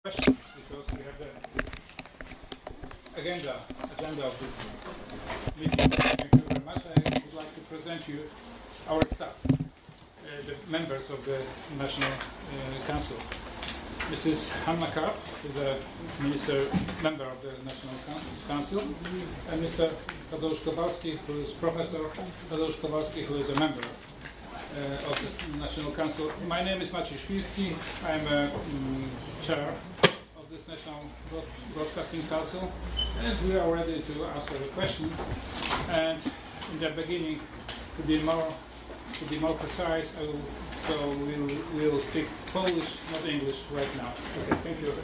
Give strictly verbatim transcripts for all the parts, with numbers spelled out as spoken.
Questions, because we have the agenda, agenda of this meeting. Thank you very much. I would like to present you our staff, uh, the members of the National uh, Council. Missus Hanna Karp is a minister, member of the National Council, and Mister Tadeusz Kowalski, who is Professor Tadeusz Kowalski, who is a member uh, of the National Council. My name is Maciej Świrski. I'm a um, chair of this National Broadcasting Council, and we are ready to answer the questions. And in the beginning, to be more to be more precise, I will, so we'll, we'll speak Polish, not English, right now. Okay, thank you.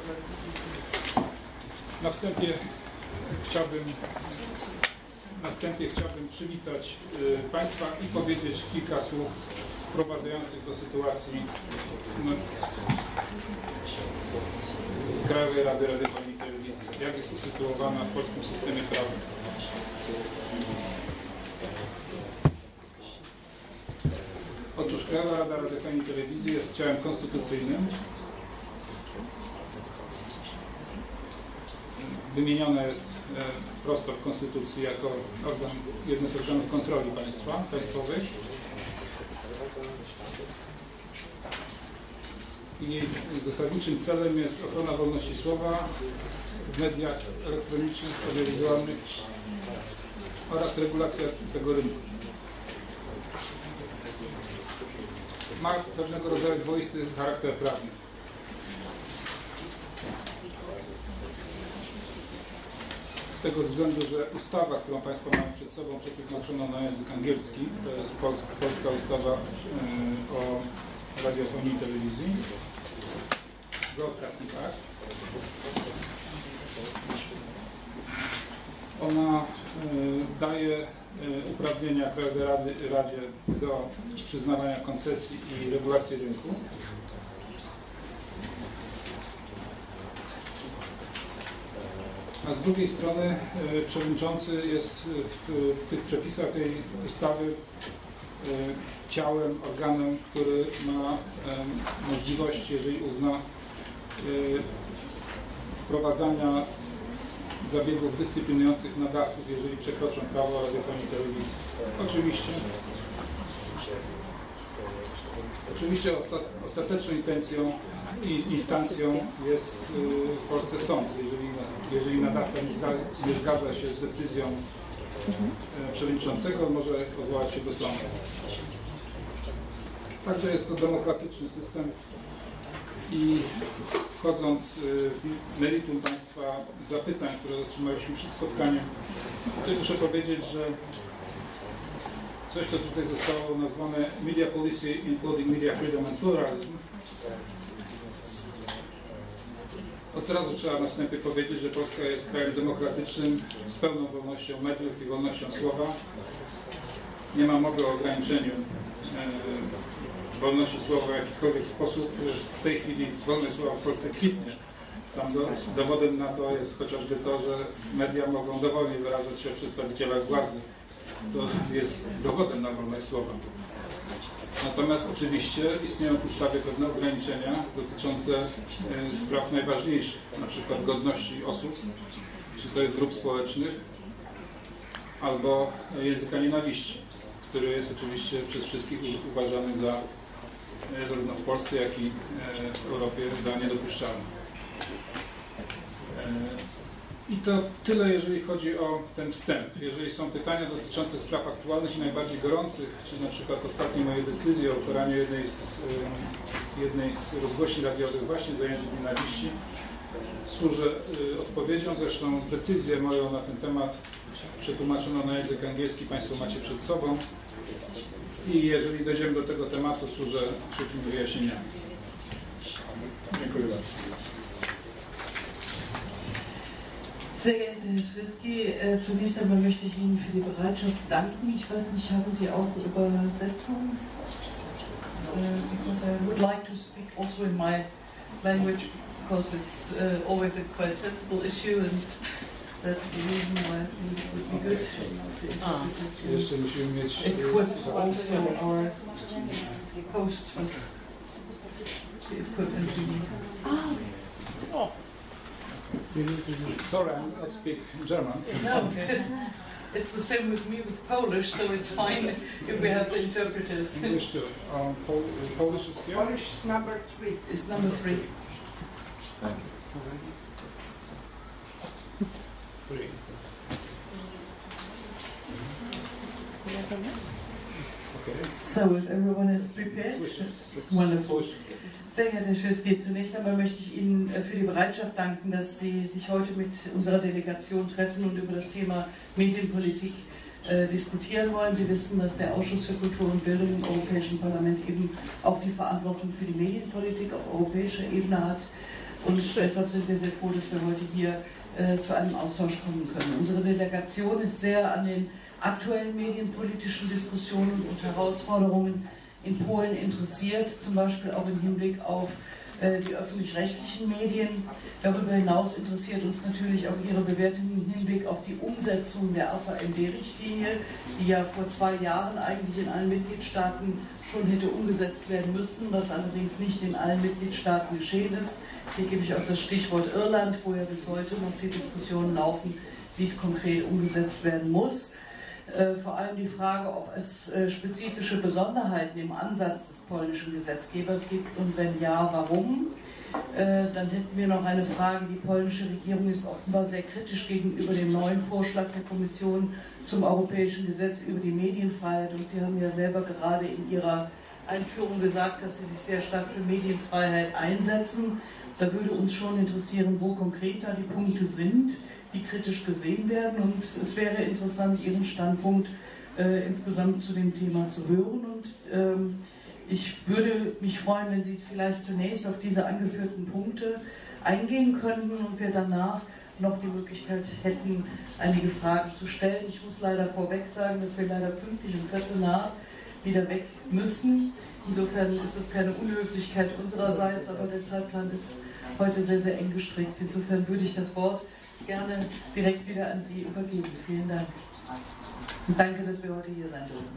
Na wstępie chciałbym, na wstępie chciałbym przywitać y, Państwa i powiedzieć kilka słów wprowadzających do sytuacji no, z Krajowej Rady Radiofonii i Telewizji, jak jest usytuowana w polskim systemie prawnym. Otóż Krajowa Rada Radiofonii i Telewizji jest ciałem konstytucyjnym. Wymieniona jest e, prosto w Konstytucji jako organ, jeden z organów kontroli państwa, państwowej. I jej zasadniczym celem jest ochrona wolności słowa w mediach elektronicznych, audiowizualnych oraz regulacja tego rynku. Ma pewnego rodzaju dwoisty charakter prawny. Z tego względu, że ustawa, którą Państwo mają przed sobą, przetłumaczoną na język angielski, to jest polska, polska ustawa y, o radiofonii i telewizji, Broadcasting Act. Ona y, daje y, uprawnienia Krajowej Rady, Radzie do przyznawania koncesji i regulacji rynku. A z drugiej strony y, przewodniczący jest w, w tych przepisach tej ustawy y, ciałem, organem, który ma y, możliwość, jeżeli uzna, y, wprowadzania zabiegów dyscyplinujących nadawców, jeżeli przekroczą prawo o radiofonii i telewizji. Oczywiście, oczywiście ostat, ostateczną intencją i instancją jest y, w Polsce sąd. Jeżeli, jeżeli nadawca nie zgadza, nie zgadza się z decyzją y, przewodniczącego, może odwołać się do sądu. Także jest to demokratyczny system. I wchodząc w meritum Państwa zapytań, które otrzymaliśmy przed spotkaniem, to muszę powiedzieć, że coś, co tutaj zostało nazwane Media Policy, including Media Freedom and Pluralism. Od razu trzeba na wstępie powiedzieć, że Polska jest krajem demokratycznym z pełną wolnością mediów i wolnością słowa. Nie ma mowy o ograniczeniu wolności słowa w jakikolwiek sposób. W tej chwili wolność słowa w Polsce kwitnie. Sam do, dowodem na to jest chociażby to, że media mogą dowolnie wyrażać się o przedstawicielach władzy, co jest dowodem na wolność słowa. Natomiast oczywiście istnieją w ustawie pewne ograniczenia dotyczące e, spraw najważniejszych, na przykład godności osób, czy to jest grup społecznych, albo języka nienawiści, który jest oczywiście przez wszystkich uważany za zarówno w Polsce, jak i w Europie za niedopuszczalny. I to tyle, jeżeli chodzi o ten wstęp. Jeżeli są pytania dotyczące spraw aktualnych i najbardziej gorących, czy na przykład ostatniej mojej decyzji o ukaraniu jednej z, jednej z rozgłośni radiowych właśnie za język nienawiści, służę odpowiedzią. Zresztą decyzję moją na ten temat przetłumaczono na język angielski, Państwo macie przed sobą. I jeżeli dojdziemy do tego tematu, służę szybkimi wyjaśnieniami. Dziękuję bardzo. Sehr geehrter Herr Świrski, zunächst einmal möchte ich Ihnen für die Bereitschaft danken. Ich weiß nicht, haben Sie auch Übersetzung? Because I would like to speak also in my language, because it's uh, always a quite sensible issue, and that's the reason why I think it would be good Ah, jeszcze musimy mieć equip also our hosts with the equipment we need. Sorry, I don't speak German. No, it's the same with me with Polish, so it's fine if we have the interpreters. English too. Um, Pol Polish is here? Polish is number three. It's number three. Thanks. Three. Okay. So, if everyone is prepared, wonderful. Sehr geehrter Herr Schöski, zunächst einmal möchte ich Ihnen für die Bereitschaft danken, dass Sie sich heute mit unserer Delegation treffen und über das Thema Medienpolitik äh, diskutieren wollen. Sie wissen, dass der Ausschuss für Kultur und Bildung im Europäischen Parlament eben auch die Verantwortung für die Medienpolitik auf europäischer Ebene hat. Und deshalb sind wir sehr froh, dass wir heute hier äh, zu einem Austausch kommen können. Unsere Delegation ist sehr an den aktuellen medienpolitischen Diskussionen und Herausforderungen in Polen interessiert, zum Beispiel auch im Hinblick auf äh, die öffentlich-rechtlichen Medien. Darüber hinaus interessiert uns natürlich auch Ihre Bewertung im Hinblick auf die Umsetzung der A V M D-Richtlinie, die ja vor zwei Jahren eigentlich in allen Mitgliedstaaten schon hätte umgesetzt werden müssen, was allerdings nicht in allen Mitgliedstaaten geschehen ist. Hier gebe ich auch das Stichwort Irland, wo ja bis heute noch die Diskussionen laufen, wie es konkret umgesetzt werden muss. Äh, vor allem die Frage, ob es äh, spezifische Besonderheiten im Ansatz des polnischen Gesetzgebers gibt und wenn ja, warum. Äh, dann hätten wir noch eine Frage. Die polnische Regierung ist offenbar sehr kritisch gegenüber dem neuen Vorschlag der Kommission zum europäischen Gesetz über die Medienfreiheit. Und Sie haben ja selber gerade in Ihrer Einführung gesagt, dass Sie sich sehr stark für Medienfreiheit einsetzen. Da würde uns schon interessieren, wo konkret da die Punkte sind, die kritisch gesehen werden, und es wäre interessant, Ihren Standpunkt äh, insgesamt zu dem Thema zu hören, und ähm, ich würde mich freuen, wenn Sie vielleicht zunächst auf diese angeführten Punkte eingehen könnten und wir danach noch die Möglichkeit hätten, einige Fragen zu stellen. Ich muss leider vorweg sagen, dass wir leider pünktlich um Viertel nach wieder weg müssen. Insofern ist es keine Unhöflichkeit unsererseits, aber der Zeitplan ist heute sehr, sehr eng gestrickt. Insofern würde ich das Wort gerne direkt wieder an Sie übergeben. Vielen Dank. Und danke, dass wir heute hier sein dürfen.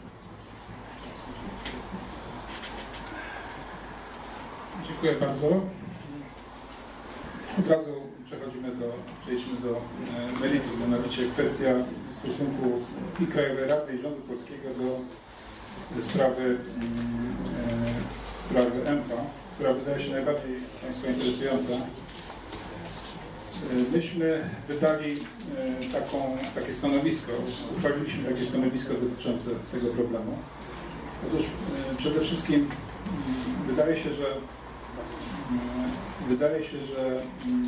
Dziękuję bardzo. Od razu przechodzimy do, przejdźmy do e, meritum, mianowicie kwestia stosunku i Krajowej Rady i rządu polskiego do sprawy, e, sprawy M F A, która wydaje się najbardziej Państwa interesująca. Myśmy wydali taką, takie stanowisko, uchwaliliśmy takie stanowisko dotyczące tego problemu. Otóż przede wszystkim wydaje się, że wydaje się, że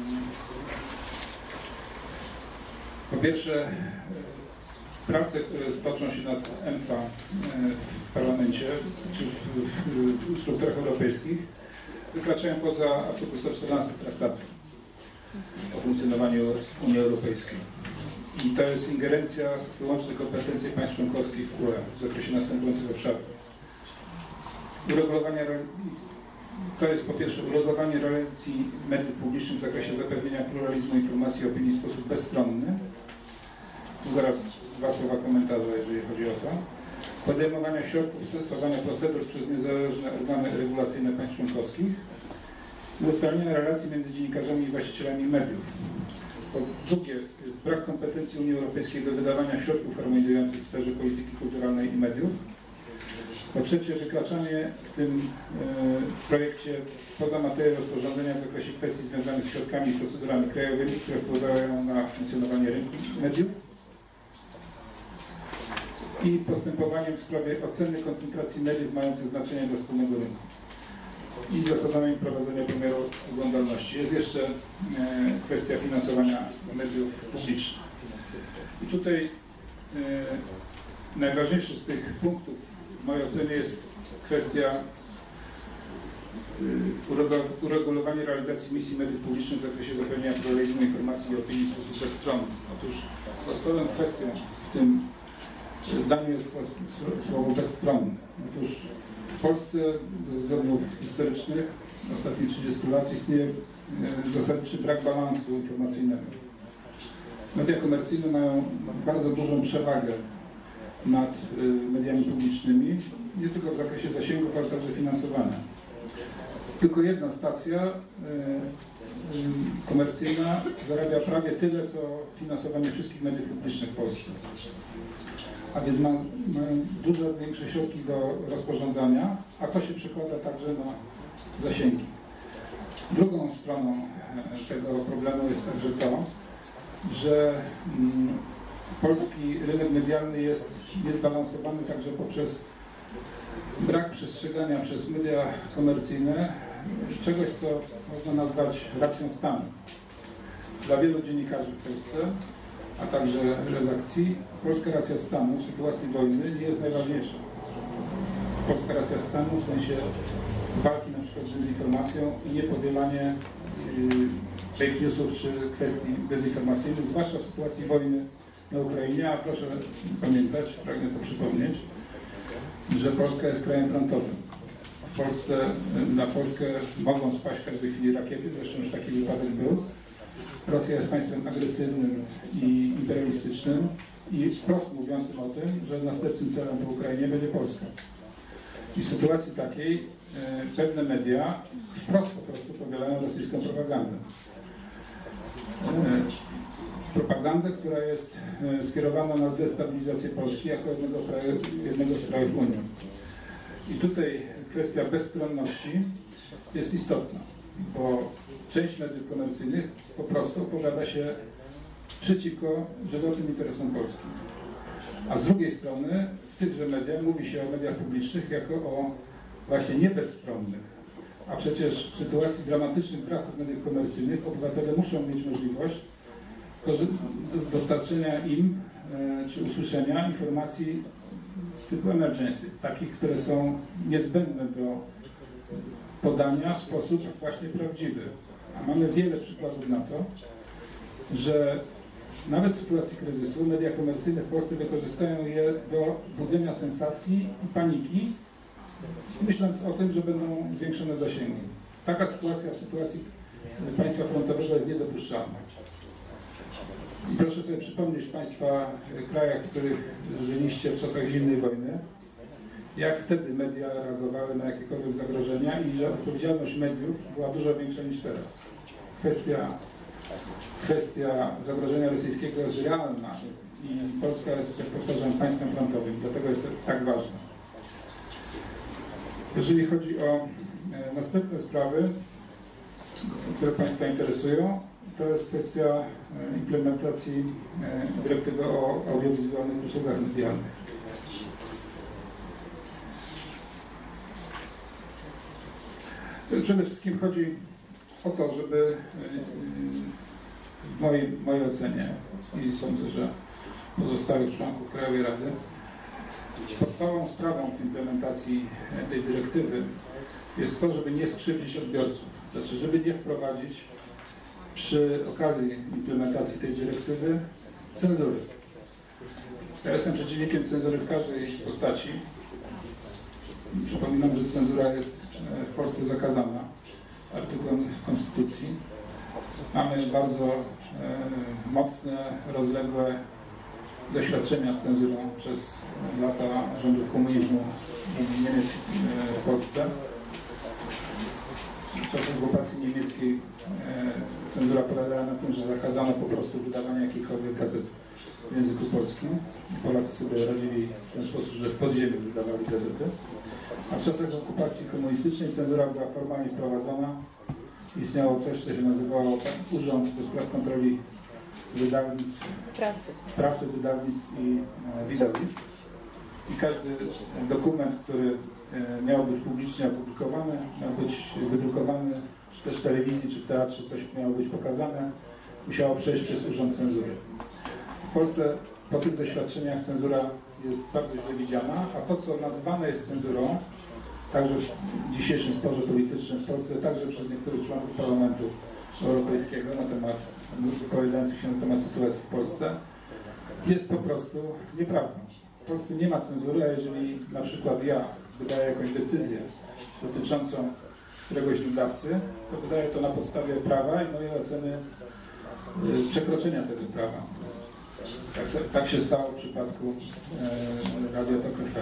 po pierwsze prace, które toczą się nad M F A w parlamencie czy w, w, w strukturach europejskich, wykraczają poza artykuł sto czternasty traktatu o funkcjonowaniu Unii Europejskiej. I to jest ingerencja w wyłączne kompetencje państw członkowskich w U E w zakresie następujących obszarów. Uregulowania, to jest po pierwsze uregulowanie relacji mediów publicznych w zakresie zapewnienia pluralizmu informacji i opinii w sposób bezstronny. Tu zaraz dwa słowa komentarza, jeżeli chodzi o to. Podejmowania środków stosowania procedur przez niezależne organy regulacyjne państw członkowskich. I ustalenia relacji między dziennikarzami i właścicielami mediów. Po drugie, jest brak kompetencji Unii Europejskiej do wydawania środków harmonizujących w sferze polityki kulturalnej i mediów. Po trzecie, wykraczanie w tym e, projekcie poza materię rozporządzenia w zakresie kwestii związanych z środkami i procedurami krajowymi, które wpływają na funkcjonowanie rynku mediów. I postępowaniem w sprawie oceny koncentracji mediów mających znaczenie dla wspólnego rynku. I zasadami prowadzenia pomiaru oglądalności. Jest jeszcze e, kwestia finansowania mediów publicznych. I tutaj e, najważniejszy z tych punktów w mojej ocenie jest kwestia e, uregulowania realizacji misji mediów publicznych w zakresie zapewnienia pluralizmu informacji i opinii w sposób bezstronny. Otóż podstawową kwestią w tym zdaniu jest słowo bezstronne. Otóż w Polsce ze względów historycznych ostatnich trzydziestu lat istnieje zasadniczy brak balansu informacyjnego. Media komercyjne mają bardzo dużą przewagę nad mediami publicznymi, nie tylko w zakresie zasięgów, ale także finansowania. Tylko jedna stacja komercyjna zarabia prawie tyle, co finansowanie wszystkich mediów publicznych w Polsce. A więc ma, mają dużo większe środki do rozporządzania, a to się przekłada także na zasięgi. Drugą stroną tego problemu jest także to, że mm, polski rynek medialny jest niezbalansowany także poprzez brak przestrzegania przez media komercyjne czegoś, co można nazwać racją stanu. Dla wielu dziennikarzy w Polsce, a także redakcji, polska racja stanu w sytuacji wojny nie jest najważniejsza. Polska racja stanu w sensie walki na przykład z dezinformacją i niepowielanie yy, fake newsów czy kwestii dezinformacyjnych, zwłaszcza w sytuacji wojny na Ukrainie, a proszę pamiętać, pragnę to przypomnieć, że Polska jest krajem frontowym. W Polsce, na Polskę mogą spaść w każdej chwili rakiety, zresztą już taki wypadek był. Rosja jest państwem agresywnym i imperialistycznym i wprost mówiącym o tym, że następnym celem po Ukrainie będzie Polska. I w sytuacji takiej e, pewne media wprost po prostu powielają rosyjską propagandę. E, propagandę, która jest e, skierowana na zdestabilizację Polski jako jednego, kraju, jednego z krajów Unii. I tutaj kwestia bezstronności jest istotna, bo część mediów komercyjnych po prostu opowiada się przeciwko żywotnym interesom polskim. A z drugiej strony w tychże mediach mówi się o mediach publicznych jako o właśnie niebezstronnych. A przecież w sytuacji dramatycznych braków mediów komercyjnych obywatele muszą mieć możliwość dostarczenia im czy usłyszenia informacji typu emergency, takich, które są niezbędne do podania w sposób właśnie prawdziwy. A mamy wiele przykładów na to, że nawet w sytuacji kryzysu media komercyjne w Polsce wykorzystają je do budzenia sensacji i paniki, myśląc o tym, że będą zwiększone zasięgi. Taka sytuacja w sytuacji państwa frontowego jest niedopuszczalna. I proszę sobie przypomnieć w Państwa krajach, w których żyliście w czasach zimnej wojny, jak wtedy media reagowały na jakiekolwiek zagrożenia i że odpowiedzialność mediów była dużo większa niż teraz. Kwestia, kwestia zagrożenia rosyjskiego jest realna i Polska jest, jak powtarzam, państwem frontowym, dlatego jest tak ważna. Jeżeli chodzi o e, następne sprawy, które Państwa interesują, to jest kwestia e, implementacji e, dyrektywy o audiowizualnych usługach medialnych. Przede wszystkim chodzi o to, żeby w mojej, mojej ocenie i sądzę, że pozostałych członków Krajowej Rady podstawową sprawą w implementacji tej dyrektywy jest to, żeby nie skrzywdzić odbiorców, znaczy żeby nie wprowadzić przy okazji implementacji tej dyrektywy cenzury. Ja jestem przeciwnikiem cenzury w każdej postaci. Przypominam, że cenzura jest w Polsce zakazana artykułem Konstytucji. Mamy bardzo e, mocne, rozległe doświadczenia z cenzurą przez lata rządów komunizmu Niemiec w Polsce. W czasach okupacji niemieckiej e, cenzura polegała na tym, że zakazano po prostu wydawania jakichkolwiek gazet w języku polskim. Polacy sobie radzili w ten sposób, że w podziemiu wydawali gazety. A w czasach okupacji komunistycznej cenzura była formalnie wprowadzona. Istniało coś, co się nazywało Urząd do Spraw Kontroli Wydawnictw, Prasy, prasy wydawnictw i e, wydawnictw. I każdy dokument, który e, miał być publicznie opublikowany, miał być wydrukowany, czy też w telewizji, czy w teatrze coś miało być pokazane, musiało przejść przez Urząd Cenzury. W Polsce po tych doświadczeniach cenzura jest bardzo źle widziana, a to, co nazywane jest cenzurą, także w dzisiejszym sporze politycznym w Polsce, także przez niektórych członków Parlamentu Europejskiego na temat, wypowiadających się na temat sytuacji w Polsce, jest po prostu nieprawdą. W Polsce nie ma cenzury, a jeżeli na przykład ja wydaję jakąś decyzję dotyczącą któregoś wydawcy, to wydaję to na podstawie prawa i mojej oceny y, przekroczenia tego prawa. Tak, tak się stało w przypadku e, Radia Tok F M.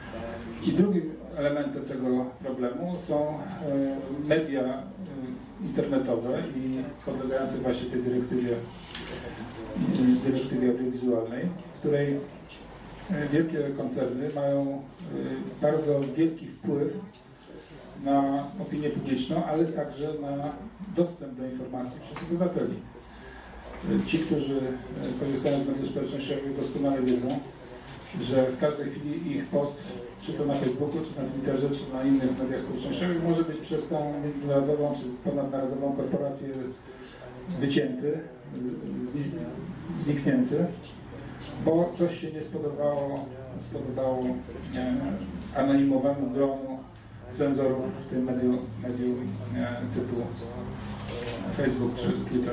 I drugim elementem tego problemu są media internetowe i podlegające właśnie tej dyrektywie, dyrektywie audiowizualnej, w której wielkie koncerny mają bardzo wielki wpływ na opinię publiczną, ale także na dostęp do informacji przez obywateli. Ci, którzy korzystają z mediów społecznościowych, doskonale wiedzą, że w każdej chwili ich post, czy to na Facebooku, czy na Twitterze, czy na innych mediach społecznościowych, może być przez tą międzynarodową, czy ponadnarodową korporację wycięty, zniknięty, bo coś się nie spodobało, spodobało nie, anonimowemu gronu cenzorów w tym medium, medium nie, typu Facebook czy Twitter.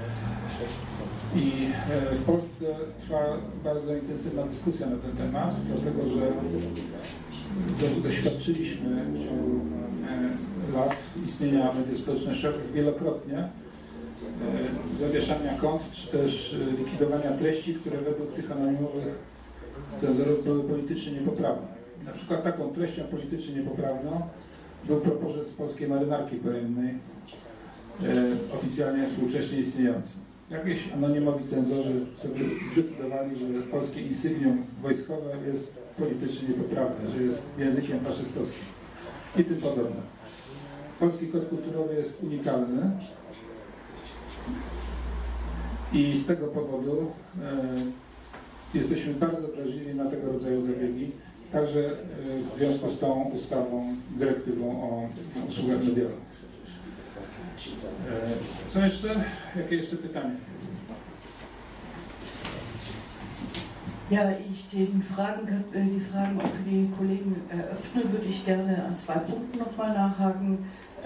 I w Polsce trwa bardzo intensywna dyskusja na ten temat, dlatego że doświadczyliśmy w ciągu lat istnienia mediów społecznościowych wielokrotnie zawieszania kont, czy też likwidowania treści, które według tych anonimowych cenzorów były politycznie niepoprawne. Na przykład taką treścią politycznie niepoprawną był propozyt polskiej marynarki wojennej, oficjalnie współcześnie istniejący. Jakieś anonimowi cenzorzy sobie zdecydowali, że polskie insygnium wojskowe jest politycznie niepoprawne, że jest językiem faszystowskim i tym podobne. Polski kod kulturowy jest unikalny i z tego powodu e, jesteśmy bardzo wrażliwi na tego rodzaju zabiegi, także e, w związku z tą ustawą, dyrektywą o usługach medialnych. Co jeszcze? Jakie jeszcze pytanie? Ja, ich den Fragen, die Fragen auch für die Kollegen eröffne, würde ich gerne an zwei Punkten nochmal nachhaken.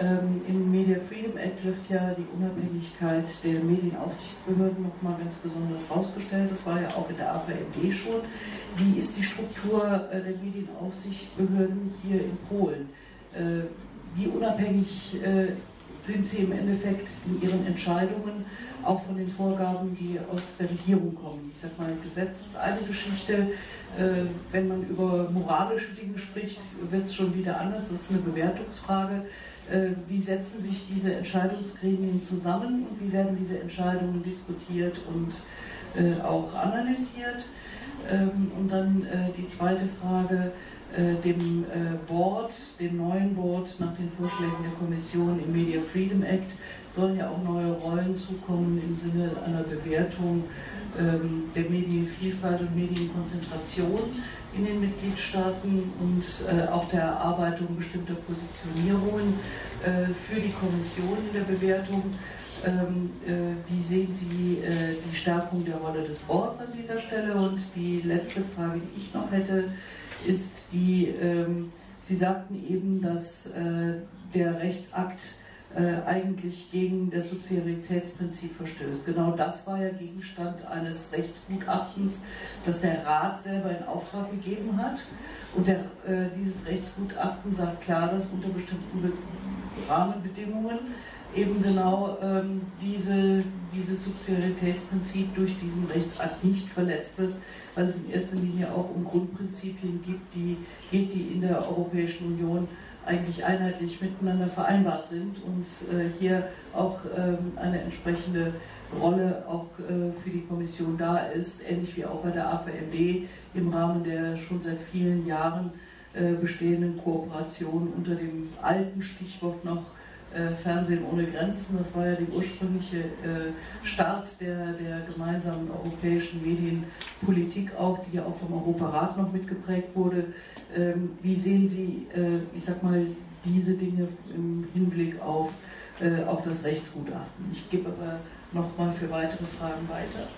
Im Media Freedom Act wird ja die Unabhängigkeit der Medienaufsichtsbehörden nochmal ganz besonders herausgestellt. Das war ja auch in der A V M D schon. Wie ist die Struktur der Medienaufsichtsbehörden hier in Polen? Wie unabhängig sind sie im Endeffekt in ihren Entscheidungen, auch von den Vorgaben, die aus der Regierung kommen. Ich sag mal, Gesetz ist eine Geschichte, äh, wenn man über moralische Dinge spricht, wird es schon wieder anders, das ist eine Bewertungsfrage. Äh, wie setzen sich diese Entscheidungsgremien zusammen und wie werden diese Entscheidungen diskutiert und äh, auch analysiert? Ähm, und dann äh, die zweite Frage, dem Board, dem neuen Board nach den Vorschlägen der Kommission im Media Freedom Act sollen ja auch neue Rollen zukommen im Sinne einer Bewertung ähm, der Medienvielfalt und Medienkonzentration in den Mitgliedstaaten und äh, auch der Erarbeitung bestimmter Positionierungen äh, für die Kommission in der Bewertung. Ähm, äh, wie sehen Sie äh, die Stärkung der Rolle des Boards an dieser Stelle? Und die letzte Frage, die ich noch hätte, ist die, ähm, Sie sagten eben, dass äh, der Rechtsakt äh, eigentlich gegen das Subsidiaritätsprinzip verstößt. Genau das war ja Gegenstand eines Rechtsgutachtens, das der Rat selber in Auftrag gegeben hat. Und der, äh, dieses Rechtsgutachten sagt klar, dass unter bestimmten Be Rahmenbedingungen eben genau ähm, diese, dieses Subsidiaritätsprinzip durch diesen Rechtsakt nicht verletzt wird, weil es in erster Linie auch um Grundprinzipien gibt, die, geht, die in der Europäischen Union eigentlich einheitlich miteinander vereinbart sind und äh, hier auch ähm, eine entsprechende Rolle auch äh, für die Kommission da ist, ähnlich wie auch bei der A V M D im Rahmen der schon seit vielen Jahren äh, bestehenden Kooperation unter dem alten Stichwort noch Äh, Fernsehen ohne Grenzen. Das war ja der ursprüngliche äh, Start der, der gemeinsamen europäischen Medienpolitik auch, die ja auch vom Europarat noch mitgeprägt wurde. Ähm, wie sehen Sie, äh, ich sag mal, diese Dinge im Hinblick auf äh, auch das Rechtsgutachten? Ich gebe aber noch mal für weitere Fragen weiter.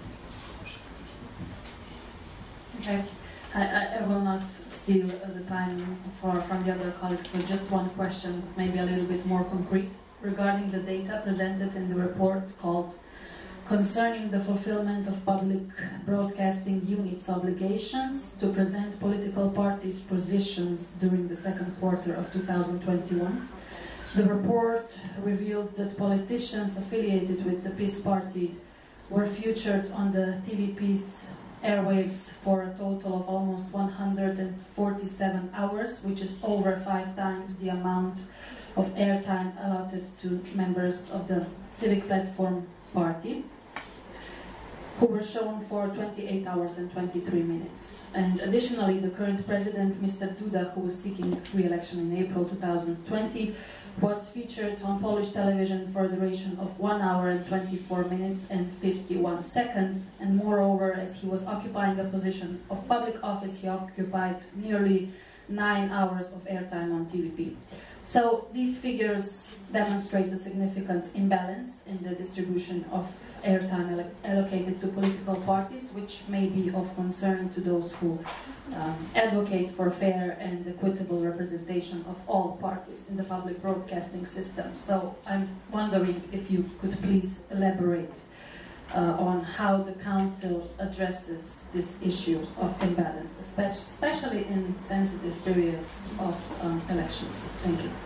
Okay. I, I will not steal the time for, from the other colleagues, so just one question, maybe a little bit more concrete, regarding the data presented in the report called Concerning the Fulfillment of Public Broadcasting Unit's Obligations to Present Political Parties' Positions during the second quarter of two thousand twenty-one. The report revealed that politicians affiliated with the Peace Party were featured on the T V P's airwaves for a total of almost one hundred forty-seven hours, which is over five times the amount of airtime allotted to members of the Civic Platform Party, who were shown for twenty-eight hours and twenty-three minutes. And additionally, the current president, Mister Duda, who was seeking re-election in April two thousand twenty, was featured on Polish television for a duration of one hour and twenty-four minutes and fifty-one seconds. And moreover, as he was occupying a position of public office, he occupied nearly nine hours of airtime on T V P. So these figures demonstrate a significant imbalance in the distribution of airtime alloc allocated to political parties, which may be of concern to those who um, advocate for fair and equitable representation of all parties in the public broadcasting system. So I'm wondering if you could please elaborate uh, on how the Council addresses this issue of imbalance, especially in sensitive periods of um, elections. Thank you.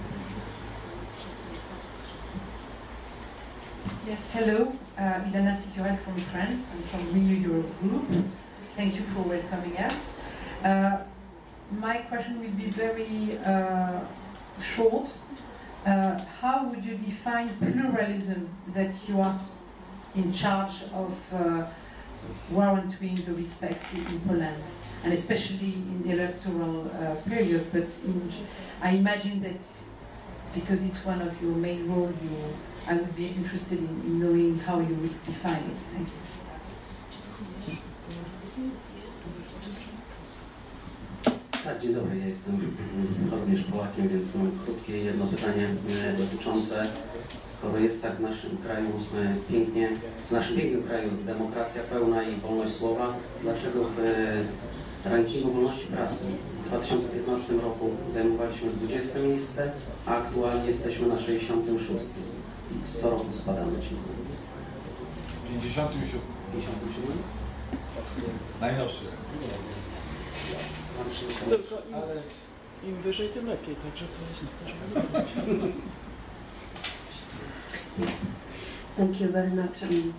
Yes, hello, uh, Ilana Sicurel from France and from Renew Europe Group. Thank you for welcoming us. Uh, my question will be very uh, short. Uh, how would you define pluralism that you are in charge of uh, warranting the respect in Poland, and especially in the electoral uh, period? But in, I imagine that because it's one of your main roles, you I would be interested in, in knowing how you would define it. Thank you. Tak, dzień dobry, ja jestem również Polakiem, więc mam krótkie jedno pytanie dotyczące, skoro jest tak w naszym kraju pięknie, w naszym pięknym kraju demokracja pełna i wolność słowa, dlaczego w rankingu wolności prasy w dwa tysiące piętnastym roku zajmowaliśmy dwudzieste miejsce, a aktualnie jesteśmy na sześćdziesiątym szóstym? I co roku spadamy. pięćdziesiątym siódmym. Najnowszy. Tylko im, ale im wyżej, tym lepiej, także to jest... Thank you very much. Um,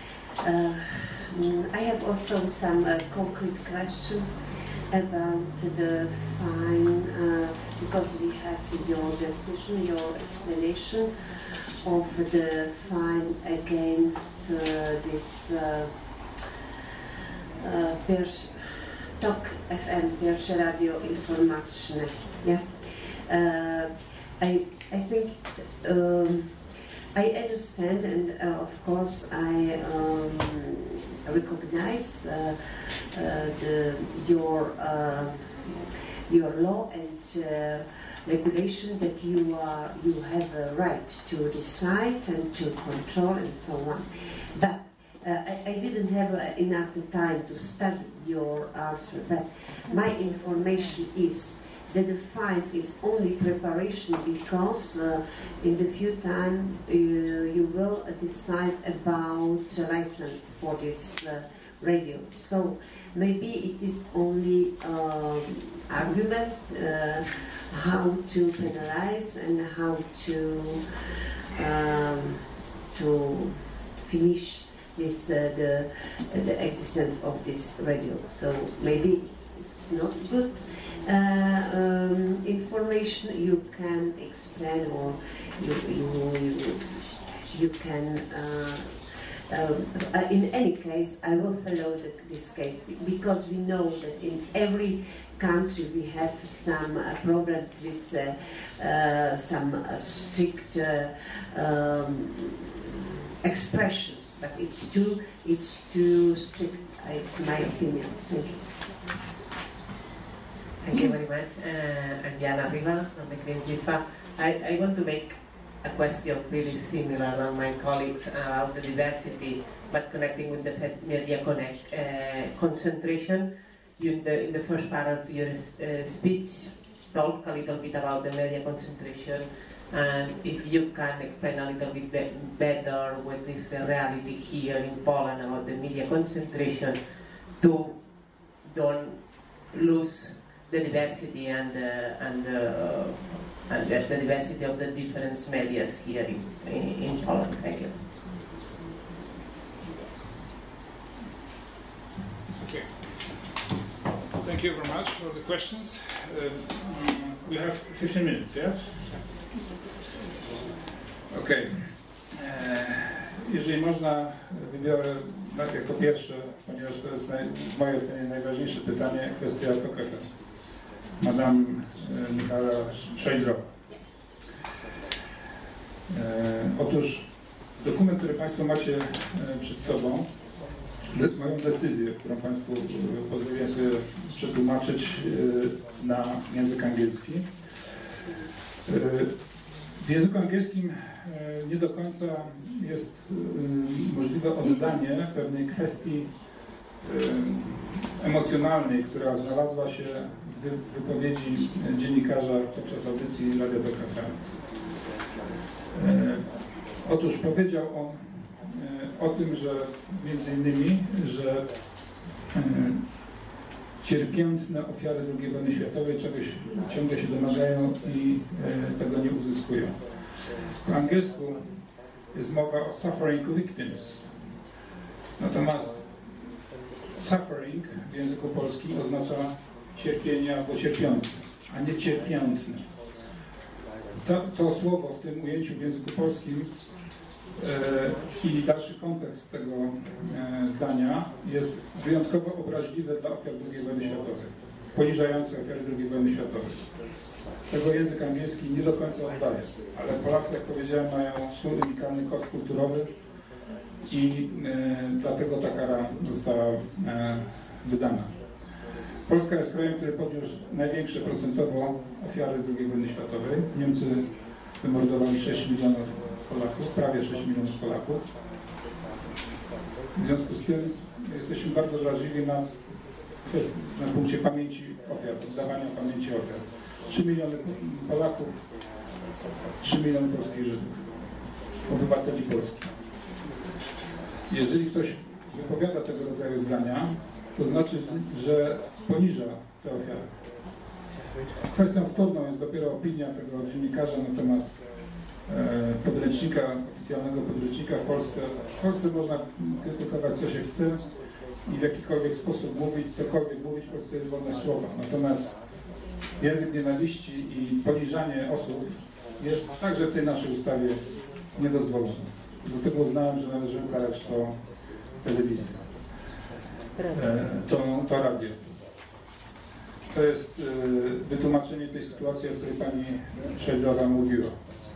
uh, I have also some uh, concrete question about the fine, uh, because we have your decision, your explanation of the fine against uh, this uh, uh, Pierwsze, T O K F M, Pierwsze Radio Informatyczne. Yeah, uh, I I think um, I understand, and uh, of course I um, recognize uh, uh, the, your uh, your law and uh, regulation that you are you have a right to decide and to control and so on. But uh, I, I didn't have uh, enough time to study your answer. But my information is that the fine is only preparation because uh, in the few time uh, you will decide about a license for this uh, radio. So maybe it is only um, argument uh, how to penalize and how to um, to finish this uh, the the existence of this radio. So maybe it's it's not good. Uh, um, information you can explain, or you, you, you, you can uh, uh, in any case I will follow the, this case, because we know that in every country we have some uh, problems with uh, uh, some uh, strict uh, um, expressions, but it's too it's too strict. It's my opinion. Thank you. Thank you very much. Uh, I'm Diana Riva from the Green Zifa. I, I want to make a question really similar than my colleagues about the diversity, but connecting with the media connect, uh, concentration. You, in, the, in the first part of your uh, speech, talk a little bit about the media concentration, and if you can explain a little bit be better what is the reality here in Poland about the media concentration, to don't lose the diversity and uh, and, uh, and the, the diversity of the different medias here in, in, in Poland. Thank you. Okay. Thank you very much for the questions. Um, we have fifteen minutes, yes? Okej. Jeżeli można, wybiorę tak jako pierwsze, ponieważ to jest naj, w mojej ocenie najważniejsze pytanie, kwestia Tokefen. Madame Michała Szejdrowa. E, otóż dokument, który Państwo macie przed sobą, de, moją decyzję, którą Państwu pozwoliłem sobie przetłumaczyć na język angielski. E, w języku angielskim nie do końca jest możliwe oddanie pewnej kwestii emocjonalnej, która znalazła się w wypowiedzi dziennikarza podczas audycji Radia Tok F M. Otóż powiedział on o tym, że między innymi, że cierpiętne ofiary drugiej wojny światowej czegoś ciągle się domagają i tego nie uzyskują. Po angielsku jest mowa o suffering victims. Natomiast suffering w języku polskim oznacza cierpienie albo cierpiący, a nie cierpiętny. To, to słowo w tym ujęciu w języku polskim e, i dalszy kontekst tego e, zdania jest wyjątkowo obraźliwy dla ofiar drugiej wojny światowej, poniżający ofiary drugiej wojny światowej. Tego język angielski nie do końca oddaje, ale Polacy, jak powiedziałem, mają swój unikalny kod kulturowy i e, dlatego ta kara została e, wydana. Polska jest krajem, który podniósł największe procentowo ofiary drugiej wojny światowej. Niemcy wymordowali sześć milionów Polaków, prawie sześć milionów Polaków. W związku z tym jesteśmy bardzo wrażliwi na, na punkcie pamięci ofiar, oddawania pamięci ofiar. trzy miliony Polaków, trzy miliony polskich Żydów, obywateli Polski. Jeżeli ktoś wypowiada tego rodzaju zdania, to znaczy, że poniża te ofiary. Kwestią wtórną jest dopiero opinia tego dziennikarza na temat e, podręcznika, oficjalnego podręcznika w Polsce. W Polsce można krytykować, co się chce i w jakikolwiek sposób mówić, cokolwiek mówić, w Polsce jest wolność słowa. Natomiast język nienawiści i poniżanie osób jest także w tej naszej ustawie niedozwolony. Dlatego uznałem, że należy ukarać to telewizję. To, to radio. To jest y, wytłumaczenie tej sytuacji, o której pani Szejdrowa mówiła.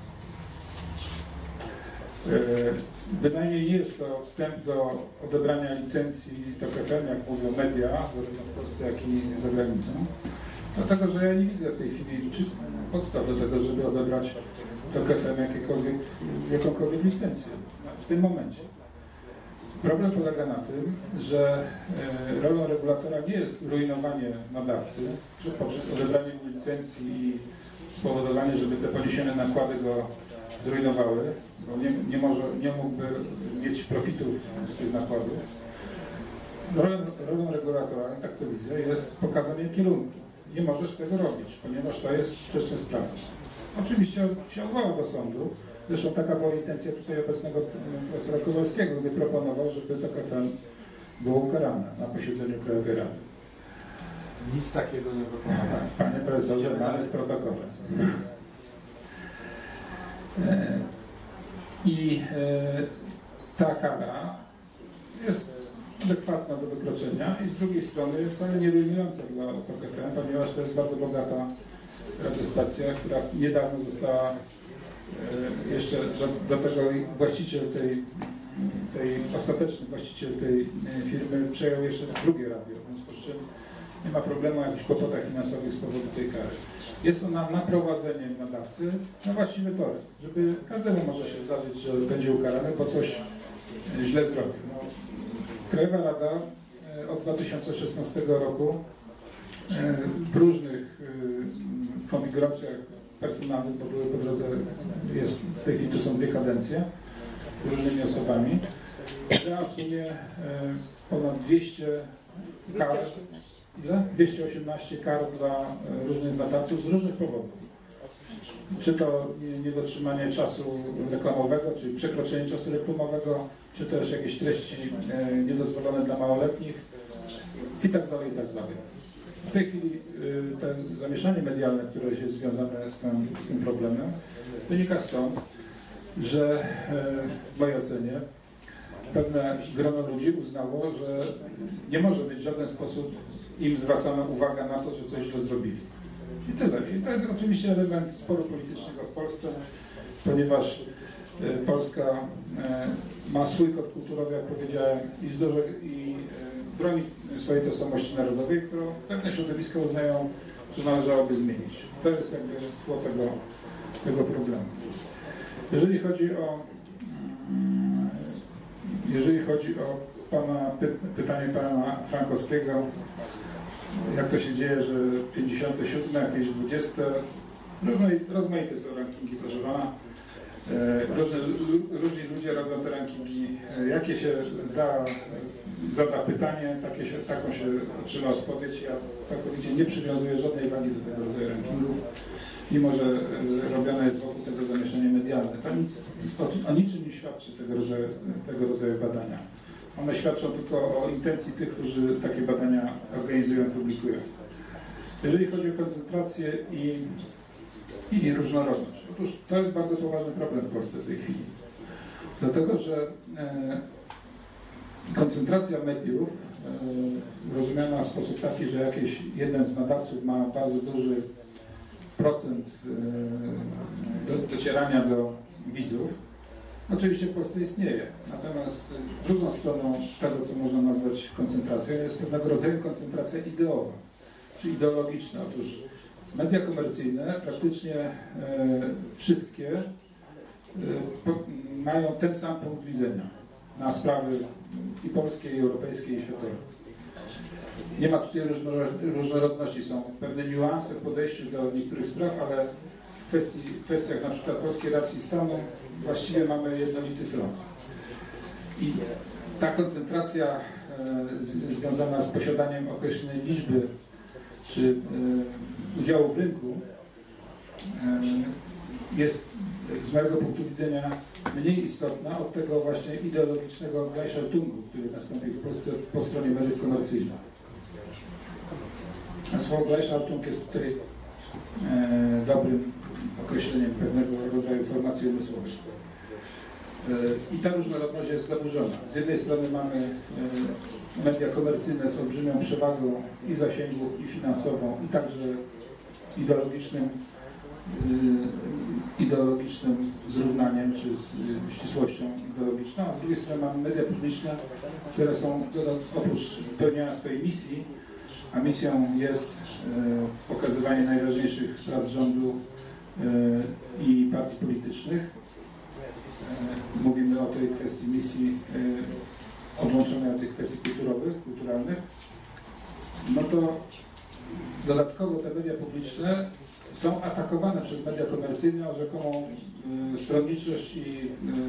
Y, bynajmniej nie jest to wstęp do odebrania licencji Tok F M, jak mówią media, zarówno w Polsce, jak i za granicą. Dlatego, że ja nie widzę w tej chwili podstaw do tego, żeby odebrać Tok F M jakiekolwiek, jakąkolwiek licencję w tym momencie. Problem polega na tym, że e, rolą regulatora nie jest rujnowanie nadawcy, czy poprzez odebranie mu licencji i spowodowanie, żeby te poniesione nakłady go zrujnowały, bo nie, nie, może, nie mógłby mieć profitów z tych nakładów. Rolą, rolą regulatora, tak to widzę, jest pokazanie kierunku. Nie możesz tego robić, ponieważ to jest sprzeczne z prawem. Oczywiście się odwołał do sądu. Zresztą taka była intencja tutaj obecnego profesora Kowalskiego, gdy proponował, żeby Tok F M było ukarane na posiedzeniu Krajowej Rady. Nic takiego nie proponowałem. Panie profesorze, mamy w protokole. E, I e, ta kara jest adekwatna do wykroczenia i z drugiej strony wcale nie rujnująca dla Tok F M, ponieważ to jest bardzo bogata radiostacja, która niedawno została jeszcze do, do tego właściciel tej, tej, ostateczny właściciel tej firmy przejął jeszcze drugie radio, w związku z czym nie ma problemu o jakichś kłopotach finansowych z powodu tej kary. Jest ona naprowadzeniem nadawcy na właściwy tor, żeby każdemu może się zdarzyć, że będzie ukarany, bo coś źle zrobił. No, Krajowa Rada od dwa tysiące szesnastego roku w różnych konfiguracjach personalnych, bo były po drodze, jest, w tej chwili to są dwie kadencje, różnymi osobami. Ja w sumie e, ponad dwieście kar, ile? dwieście osiemnaście kar dla e, różnych nadawców z różnych powodów. czy to niedotrzymanie czasu reklamowego, czy przekroczenie czasu reklamowego, czy też jakieś treści niedozwolone dla małoletnich i tak dalej, i tak dalej. W tej chwili to zamieszanie medialne, które jest związane z tym, z tym problemem, wynika stąd, że w mojej ocenie pewne grono ludzi uznało, że nie może być w żaden sposób im zwracana uwaga na to, że coś źle zrobili. I tyle. I to jest oczywiście element sporu politycznego w Polsce, ponieważ Polska ma swój kod kulturowy, jak powiedziałem, i, zdąży, i broni swojej tożsamości narodowej, którą pewne środowiska uznają, że należałoby zmienić. To jest jakby tło tego, tego problemu. Jeżeli chodzi o jeżeli chodzi o pana, pytanie pana Frankowskiego, jak to się dzieje, że pięćdziesiąte siódme, jakieś dwudzieste, rozmaite są rankingi, proszę pana. Różni, różni ludzie robią te rankingi. Jakie się zda, zada pytanie, takie się, taką się otrzyma odpowiedź. Ja całkowicie nie przywiązuję żadnej wagi do tego rodzaju rankingów, mimo że robione jest wokół tego zamieszanie medialne. To nic, o, o niczym nie świadczy tego rodzaju, tego rodzaju badania. One świadczą tylko o intencji tych, którzy takie badania organizują i publikują. Jeżeli chodzi o koncentrację i, i różnorodność, otóż to jest bardzo poważny problem w Polsce w tej chwili. Dlatego, że e, koncentracja mediów e, rozumiana w sposób taki, że jakiś jeden z nadawców ma bardzo duży procent e, do, docierania do widzów, oczywiście w Polsce istnieje. Natomiast drugą stroną tego, co można nazwać koncentracją, jest pewnego rodzaju koncentracja ideowa, czy ideologiczna. Otóż media komercyjne praktycznie e, wszystkie e, po, mają ten sam punkt widzenia na sprawy i polskie, i europejskie, i światowe. Nie ma tutaj różnorodności, są pewne niuanse w podejściu do niektórych spraw, ale w kwestii, kwestiach na przykład polskiej racji stanu właściwie mamy jednolity front. I ta koncentracja e, z, związana z posiadaniem określonej liczby czy e, udziału w rynku e, jest z mojego punktu widzenia mniej istotna od tego właśnie ideologicznego Gleichschaltungu, który nastąpił w Polsce po stronie mediów komercyjnych. A słowo Gleichschaltung jest tutaj e, dobrym określeniem pewnego rodzaju formacji umysłowej. E, I ta różnorodność jest zaburzona. Z jednej strony mamy e, media komercyjne z olbrzymią przewagą i zasięgów, i finansową, i także ideologicznym, e, ideologicznym zrównaniem, czy z e, ścisłością ideologiczną, a z drugiej strony mamy media publiczne, które są oprócz spełniania swojej misji, a misją jest e, pokazywanie najważniejszych prac rządu e, i partii politycznych. E, mówimy o tej kwestii misji e, odłączonej od tych kwestii kulturowych, kulturalnych. No to dodatkowo te media publiczne są atakowane przez media komercyjne o rzekomą e, stronniczość i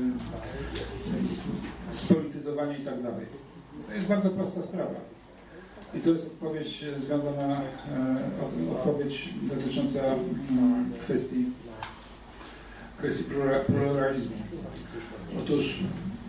e, spolityzowanie i tak dalej. To jest bardzo prosta sprawa. I to jest odpowiedź związana, e, odpowiedź dotycząca e, kwestii, kwestii pluralizmu. Otóż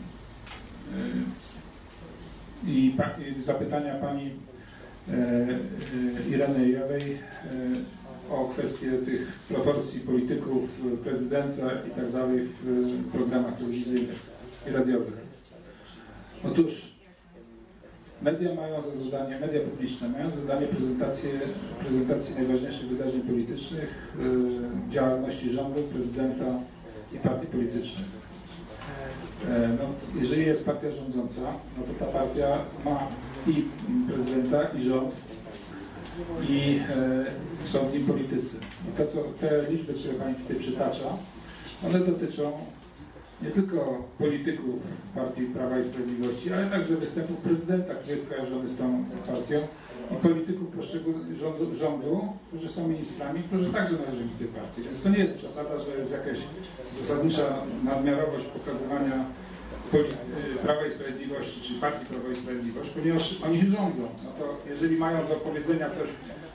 e, i, pa, i zapytania pani e, e, Ireny Jowej e, o kwestię tych proporcji polityków, prezydenta i tak dalej w programach telewizyjnych i radiowych. Otóż media mają za zadanie, media publiczne mają za zadanie prezentację, prezentacji najważniejszych wydarzeń politycznych, yy, działalności rządu, prezydenta i partii politycznych. E, no, jeżeli jest partia rządząca, no to ta partia ma i prezydenta, i rząd, i e, są w nim politycy. I to, co, te liczby, które pani tutaj przytacza, one dotyczą nie tylko polityków partii Prawa i Sprawiedliwości, ale także występów prezydenta, który jest kojarzony z tą partią, i polityków poszczególnych rządu, rządu, którzy są ministrami, którzy także należą do tej partii. Więc to nie jest przesada, że jest jakaś zasadnicza nadmiarowość pokazywania Prawa i Sprawiedliwości, czy partii Prawa i Sprawiedliwość, ponieważ oni rządzą. No to jeżeli mają do powiedzenia coś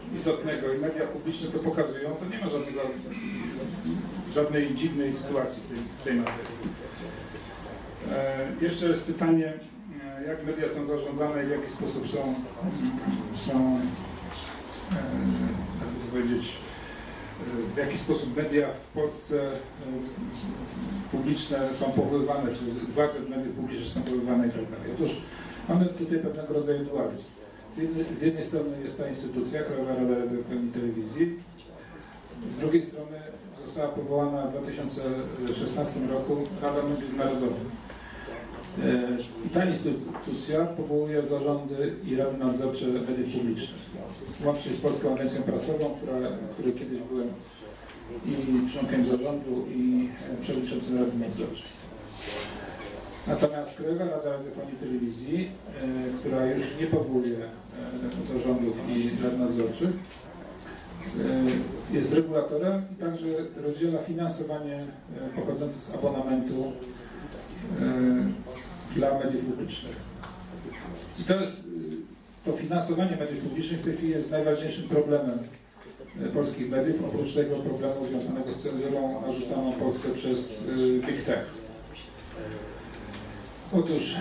istotnego i media publiczne to pokazują, to nie ma żadnego, żadnej dziwnej sytuacji w tej, w tej materii. E, jeszcze jest pytanie, jak media są zarządzane i w jaki sposób są, są e, jakby to powiedzieć, w jaki sposób media w Polsce publiczne są powoływane, czy władze mediów publicznych są powoływane i tak dalej. Otóż mamy tutaj pewnego rodzaju dualizm. Z jednej, z jednej strony jest ta instytucja, Krajowa Rada Radiofonii i Telewizji, z drugiej strony została powołana w dwa tysiące szesnastym roku Rada Mediów Narodowych. I ta instytucja powołuje zarządy i rady nadzorcze mediów publicznych. Łącznie z Polską Agencją Prasową, która, której kiedyś byłem i członkiem zarządu, i przewodniczącym Rady Nadzorczej. Natomiast Krajowa Rada Radiofonii i Telewizji, e, która już nie powołuje e, zarządów i rad nadzorczych, e, jest regulatorem i także rozdziela finansowanie e, pochodzące z abonamentu e, dla mediów publicznych. I to jest, to finansowanie mediów publicznych w tej chwili jest najważniejszym problemem e, polskich mediów, oprócz tego problemu związanego z cenzurą narzucaną Polsce przez e, Big Tech. Otóż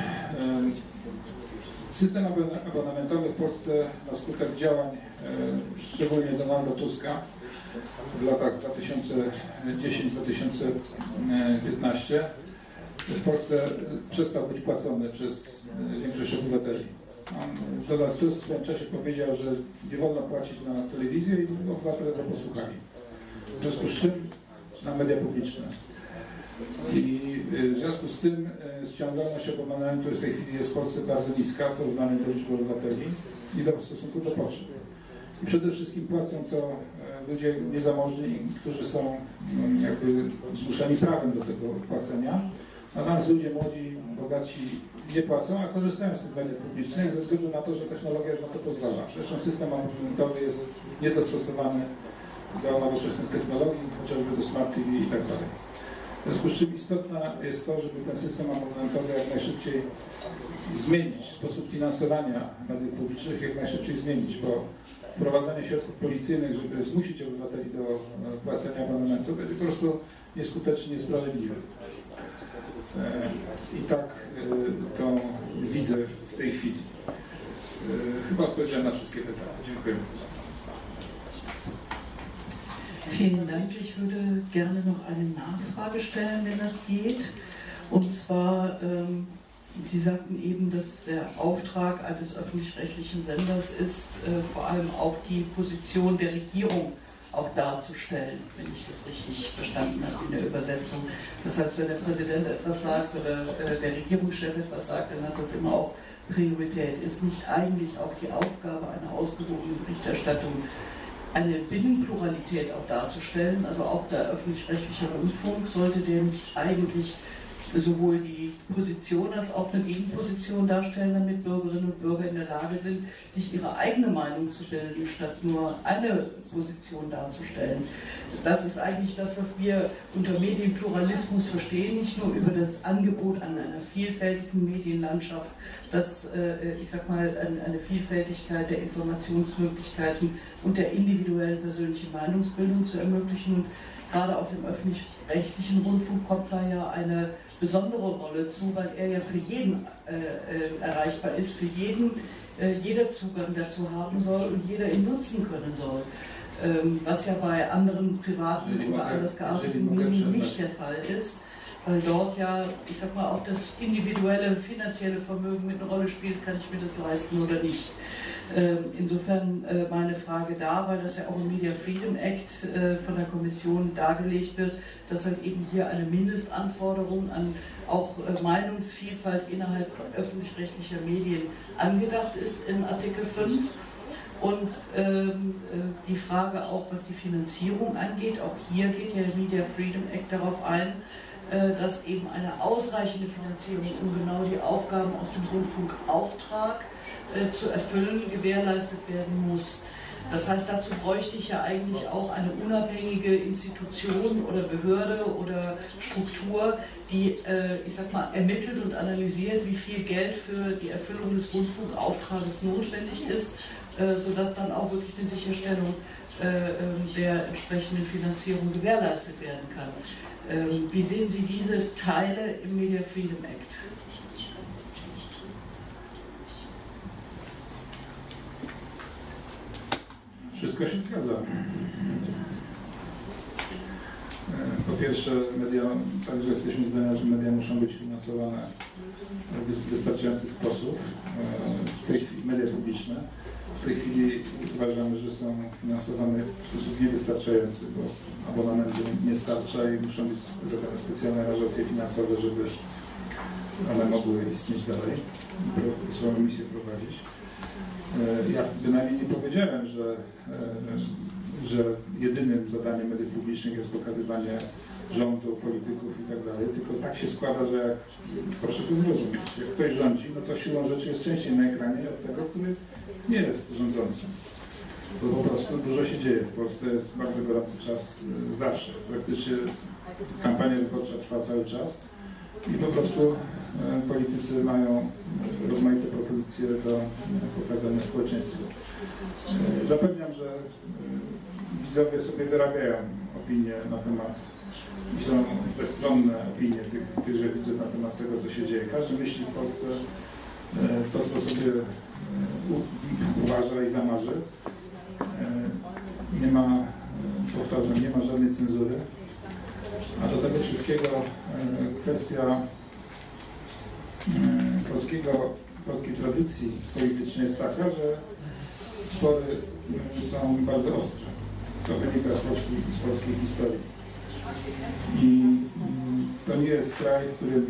system abonamentowy w Polsce na skutek działań szczególnie Donalda Tuska w latach dwa tysiące dziesiątym do dwa tysiące piętnastego w Polsce przestał być płacony przez większość obywateli. Donald Tusk w swoim czasie powiedział, że nie wolno płacić na telewizję i obywatele to posłuchali. W związku z czym na media publiczne. I w związku z tym ściągalność abonamentu w tej chwili jest w Polsce bardzo niska w porównaniu do liczby obywateli i do, w stosunku do potrzeb. I przede wszystkim płacą to ludzie niezamożni, którzy są jakby zmuszeni prawem do tego płacenia, a nas ludzie młodzi, bogaci nie płacą, a korzystają z tych mediów publicznych ze względu na to, że technologia już na to pozwala. Zresztą system abonamentowy jest niedostosowany do nowoczesnych technologii, chociażby do Smart T V i tak dalej. W związku z czym istotne jest to, żeby ten system abonamentowy jak najszybciej zmienić, sposób finansowania mediów publicznych jak najszybciej zmienić, bo wprowadzanie środków policyjnych, żeby zmusić obywateli do płacenia abonamentu, będzie po prostu nieskutecznie niesprawiedliwe. I tak to widzę w tej chwili. Chyba odpowiedziałem na wszystkie pytania. Dziękuję bardzo. Vielen Dank. Ich würde gerne noch eine Nachfrage stellen, wenn das geht. Und zwar, ähm, Sie sagten eben, dass der Auftrag eines öffentlich-rechtlichen Senders ist, äh, vor allem auch die Position der Regierung auch darzustellen, wenn ich das richtig verstanden habe in der Übersetzung. Das heißt, wenn der Präsident etwas sagt oder äh, der Regierungschef etwas sagt, dann hat das immer auch Priorität. Ist nicht eigentlich auch die Aufgabe einer ausgewogenen Berichterstattung, eine Binnenpluralität auch darzustellen, also auch der öffentlich-rechtliche Rundfunk, sollte der nicht eigentlich sowohl die Position als auch eine Gegenposition darstellen, damit Bürgerinnen und Bürger in der Lage sind, sich ihre eigene Meinung zu bilden, statt nur eine Position darzustellen. Das ist eigentlich das, was wir unter Medienpluralismus verstehen, nicht nur über das Angebot an einer vielfältigen Medienlandschaft, das, ich sag mal, eine Vielfältigkeit der Informationsmöglichkeiten und der individuellen persönlichen Meinungsbildung zu ermöglichen. Und gerade auch dem öffentlich-rechtlichen Rundfunk kommt da ja eine besondere Rolle zu, weil er ja für jeden äh, äh, erreichbar ist, für jeden äh, jeder Zugang dazu haben soll und jeder ihn nutzen können soll. Ähm, was ja bei anderen privaten oder anders gearteten Medien nicht der Fall ist, weil dort ja, ich sag mal, auch das individuelle finanzielle Vermögen mit einer Rolle spielt, kann ich mir das leisten oder nicht. Insofern meine Frage da, weil das ja auch im Media Freedom Act von der Kommission dargelegt wird, dass halt eben hier eine Mindestanforderung an auch Meinungsvielfalt innerhalb öffentlich-rechtlicher Medien angedacht ist in Artikel fünf. Und ähm, die Frage auch, was die Finanzierung angeht, auch hier geht ja der Media Freedom Act darauf ein, äh, dass eben eine ausreichende Finanzierung, um genau die Aufgaben aus dem Rundfunkauftrag äh, zu erfüllen, gewährleistet werden muss. Das heißt, dazu bräuchte ich ja eigentlich auch eine unabhängige Institution oder Behörde oder Struktur, die, äh, ich sag mal, ermittelt und analysiert, wie viel Geld für die Erfüllung des Rundfunkauftrages notwendig ist äh, sodass dann auch wirklich die Sicherstellung äh, der entsprechenden Finanzierung gewährleistet werden kann. Ähm, wie sehen Sie diese Teile im Media Freedom Act? Wszystko się zgadza. Po pierwsze, media, także jesteśmy zdania, że media muszą być finansowane w wystarczający sposób. W tej chwili media publiczne. W tej chwili uważamy, że są finansowane w sposób niewystarczający, bo abonamentu nie starcza i muszą być zrobione specjalne aranżacje finansowe, żeby one mogły istnieć dalej i swoją misję prowadzić. Ja bynajmniej nie powiedziałem, że, że jedynym zadaniem mediów publicznych jest pokazywanie rządu, polityków i tak dalej, tylko tak się składa, że jak, proszę to zrozumieć, jak ktoś rządzi, no to siłą rzeczy jest częściej na ekranie od tego, który nie jest rządzącym. Bo po prostu dużo się dzieje. W Polsce jest bardzo gorący czas zawsze. Praktycznie kampania wyborcza trwa cały czas i po prostu politycy mają rozmaite propozycje do pokazania społeczeństwu. Zapewniam, że widzowie sobie wyrabiają opinie na temat i są bezstronne opinie tych, tychże widzów na temat tego, co się dzieje. Każdy myśli w Polsce to, co sobie uważa i zamarzy. Nie ma, powtarzam, nie ma żadnej cenzury. A do tego wszystkiego kwestia polskiego, polskiej tradycji politycznej jest taka, że spory są bardzo ostre. To wynika z polskiej, z polskiej historii. I to nie jest kraj, w którym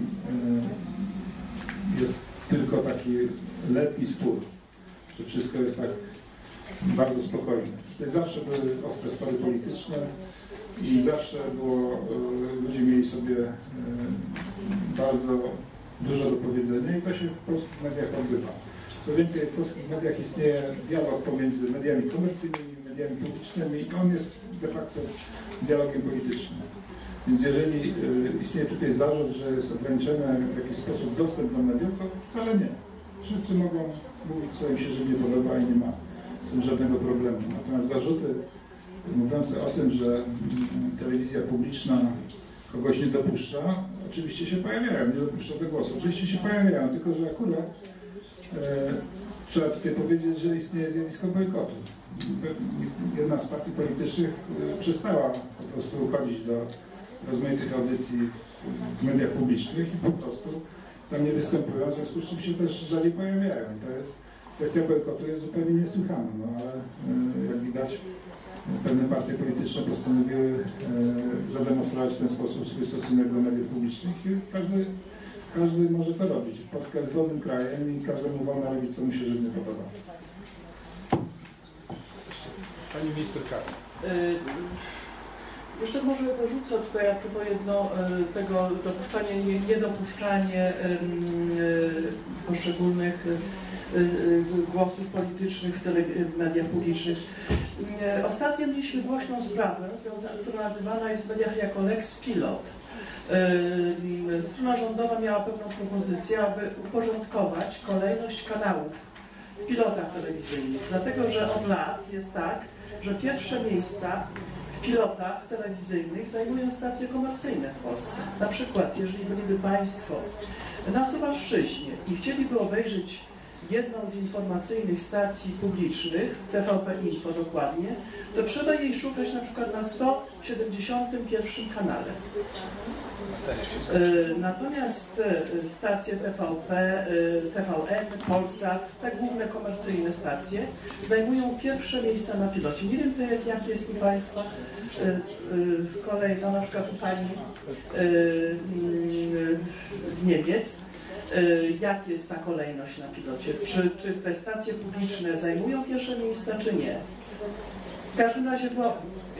jest tylko taki letni spór, że wszystko jest tak bardzo spokojne. Tutaj zawsze były ostre spory polityczne i zawsze było, ludzie mieli sobie bardzo dużo do powiedzenia i to się w polskich mediach odbywa. Co więcej, w polskich mediach istnieje dialog pomiędzy mediami komercyjnymi i mediami publicznymi i on jest de facto dialogiem politycznym. Więc jeżeli y, istnieje tutaj zarzut, że jest ograniczony w jakiś sposób dostęp do mediów, to wcale nie. Wszyscy mogą mówić, co im się żywnie podoba i nie ma z tym żadnego problemu. Natomiast zarzuty mówiące o tym, że y, telewizja publiczna kogoś nie dopuszcza, oczywiście się pojawiają, nie dopuszcza do głosu. Oczywiście się pojawiają, tylko że akurat y, trzeba tutaj powiedzieć, że istnieje zjawisko bojkotu. Jedna z partii politycznych y, przestała po prostu uchodzić do rozmaitych audycji w mediach publicznych i po prostu tam nie występują, w związku z czym się też rzadziej pojawiają. I to jest, kwestia bojkotu jest zupełnie niesłychana, no ale y, jak widać pewne partie polityczne postanowiły y, zademonstrować w ten sposób swój stosunek do mediów publicznych i każdy, każdy może to robić. Polska jest wolnym krajem i każdemu wolno robić, co mu się żywnie podoba. Pani minister Karol. Jeszcze może dorzucę tutaj a propos jedno tego dopuszczanie, nie, niedopuszczanie poszczególnych głosów politycznych w, tele, w mediach publicznych. Ostatnio mieliśmy głośną sprawę, która nazywana jest w mediach jako Lex Pilot. Strona rządowa miała pewną propozycję, aby uporządkować kolejność kanałów w pilotach telewizyjnych, dlatego że od lat jest tak, że pierwsze miejsca w pilotach telewizyjnych zajmują stacje komercyjne w Polsce. Na przykład, jeżeli byliby Państwo na Suwalszczyźnie i chcieliby obejrzeć jedną z informacyjnych stacji publicznych, T V P Info dokładnie, to trzeba jej szukać na przykład na sto siedemdziesiątym pierwszym kanale. Natomiast stacje T V P, T V N, Polsat, te główne komercyjne stacje zajmują pierwsze miejsca na pilocie. Nie wiem, jak, jak jest u Państwa kolej, no na przykład u Pani z Niemiec. Jak jest ta kolejność na pilocie? Czy, czy te stacje publiczne zajmują pierwsze miejsca, czy nie? W każdym razie było...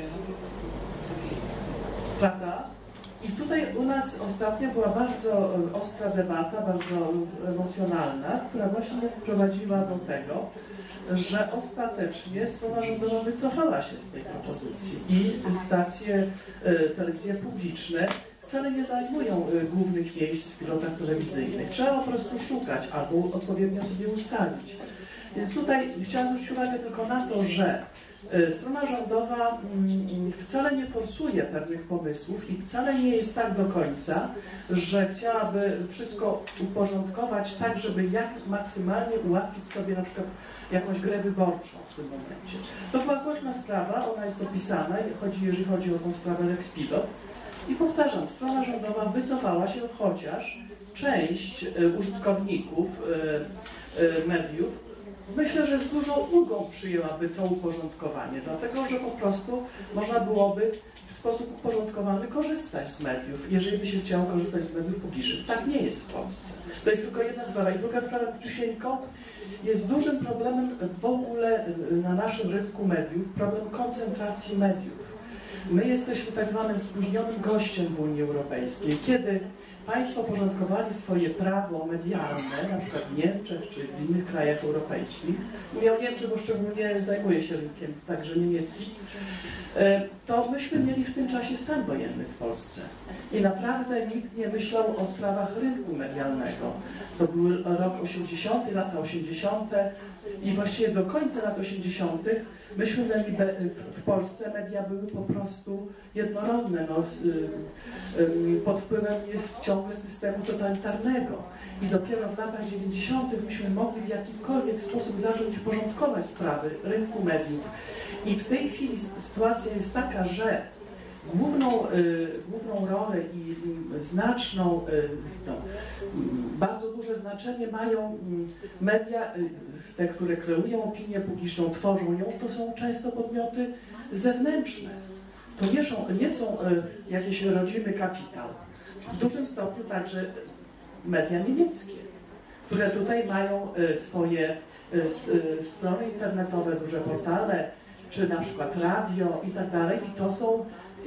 Prawda? I tutaj u nas ostatnio była bardzo ostra debata, bardzo emocjonalna, która właśnie prowadziła do tego, że ostatecznie strona rządowa wycofała się z tej propozycji i stacje, telewizje publiczne wcale nie zajmują głównych miejsc w pilotach telewizyjnych. Trzeba po prostu szukać albo odpowiednio sobie ustalić. Więc tutaj chciałam zwrócić uwagę tylko na to, że strona rządowa wcale nie forsuje pewnych pomysłów i wcale nie jest tak do końca, że chciałaby wszystko uporządkować tak, żeby jak maksymalnie ułatwić sobie na przykład jakąś grę wyborczą w tym momencie. To była głośna sprawa, ona jest opisana, chodzi, jeżeli chodzi o tą sprawę Lex Pilot. I powtarzam, strona rządowa wycofała się, chociaż część użytkowników mediów myślę, że z dużą ulgą przyjęłaby to uporządkowanie, dlatego że po prostu można byłoby w sposób uporządkowany korzystać z mediów, jeżeli by się chciało korzystać z mediów publicznych. Tak nie jest w Polsce. To jest tylko jedna sprawa. I druga sprawa, króciusieńko, jest dużym problemem w ogóle na naszym rynku mediów, problem koncentracji mediów. My jesteśmy tak zwanym spóźnionym gościem w Unii Europejskiej. Kiedy państwo porządkowali swoje prawo medialne, na przykład w Niemczech czy w innych krajach europejskich, mówię o Niemczech, bo szczególnie zajmuję się rynkiem, także niemieckim, to myśmy mieli w tym czasie stan wojenny w Polsce. I naprawdę nikt nie myślał o sprawach rynku medialnego. To był rok osiemdziesiąty, lata osiemdziesiąte i właściwie do końca lat osiemdziesiątych myśmy mieli w Polsce, media były po prostu jednorodne. No, pod wpływem jest ciągle systemu totalitarnego. I dopiero w latach dziewięćdziesiątych myśmy mogli w jakikolwiek sposób zacząć porządkować sprawy rynku mediów. I w tej chwili sytuacja jest taka, że główną, y, główną rolę i y, znaczną, y, no, y, bardzo duże znaczenie mają y, media, y, te, które kreują opinię publiczną, tworzą ją, to są często podmioty zewnętrzne. To nie są, nie są y, jakieś rodzimy kapitał. W dużym stopniu także media niemieckie, które tutaj mają y, swoje y, y, strony internetowe, duże portale, czy na przykład radio i tak dalej. I to są y,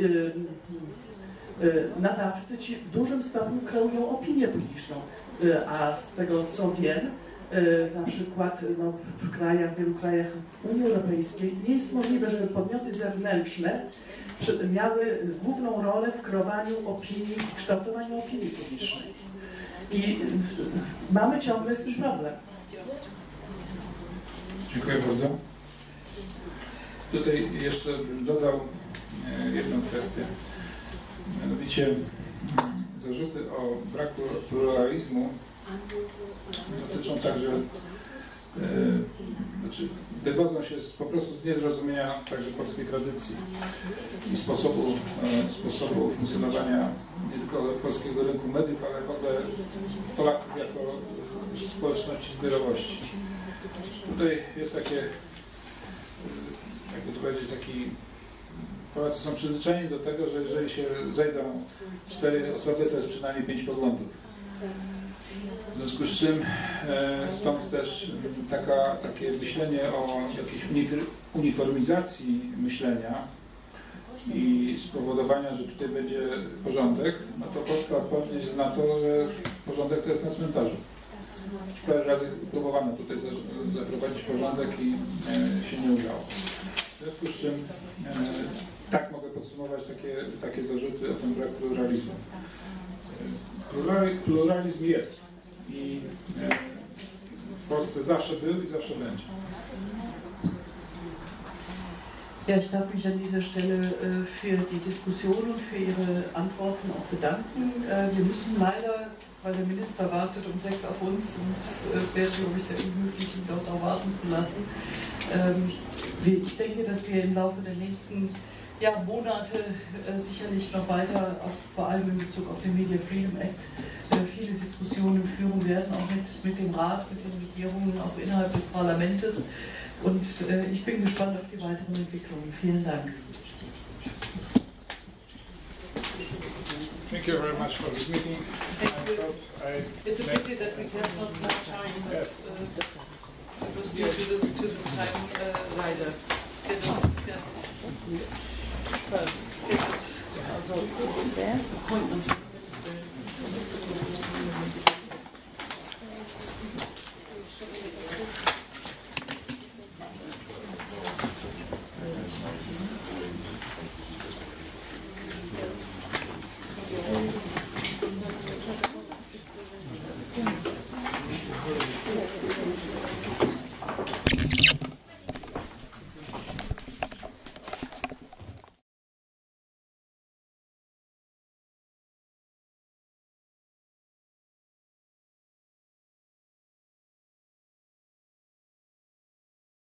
y, nadawcy, ci w dużym stopniu kreują opinię publiczną. Y, a z tego co wiem, y, na przykład no, w krajach, w wielu krajach Unii Europejskiej nie jest możliwe, żeby podmioty zewnętrzne miały główną rolę w kreowaniu opinii, w kształtowaniu opinii publicznej. I mamy ciągle z tym problem. Dziękuję bardzo. Tutaj jeszcze bym dodał jedną kwestię. Mianowicie zarzuty o braku pluralizmu dotyczą także, e, znaczy wywodzą się z, po prostu z niezrozumienia także polskiej tradycji i sposobu, e, sposobu funkcjonowania nie tylko polskiego rynku mediów, ale w ogóle Polaków jako społeczności zbiorowości. Tutaj jest takie, jakby to powiedzieć, taki, Polacy są przyzwyczajeni do tego, że jeżeli się zejdą cztery osoby, to jest przynajmniej pięć poglądów. W związku z czym e, stąd też taka, takie myślenie o jakiejś uniformizacji myślenia i spowodowania, że tutaj będzie porządek, no to polska odpowiedź jest na to, że porządek to jest na cmentarzu. Parę razy próbowano tutaj za, zaprowadzić porządek i e, się nie udało. W związku z czym e, tak mogę podsumować takie, takie zarzuty o tym brak pluralizmu. Pluralizm, pluralizm jest i e, w Polsce zawsze był i zawsze będzie. Ja, ich darf mich an dieser Stelle äh, für die Diskussion und für Ihre Antworten auch bedanken. Äh, wir müssen leider, weil der Minister wartet um sechs auf uns und äh, es wäre, glaube ich, sehr unmöglich, ihn dort auch warten zu lassen. Ähm, wir, ich denke, dass wir im Laufe der nächsten ja, Monate äh, sicherlich noch weiter, auch vor allem in Bezug auf den Media Freedom Act, äh, viele Diskussionen führen werden, auch mit, mit dem Rat, mit den Regierungen, auch innerhalb des Parlaments. Und äh, ich bin gespannt auf die weiteren Entwicklungen. Vielen Dank. Thank you very much for this meeting. Thank you. I It's a pity that we have not much time, but Yes. uh, it was due to the, to the time uh, leider. Scheduled, scheduled. First, scheduled, also appointments.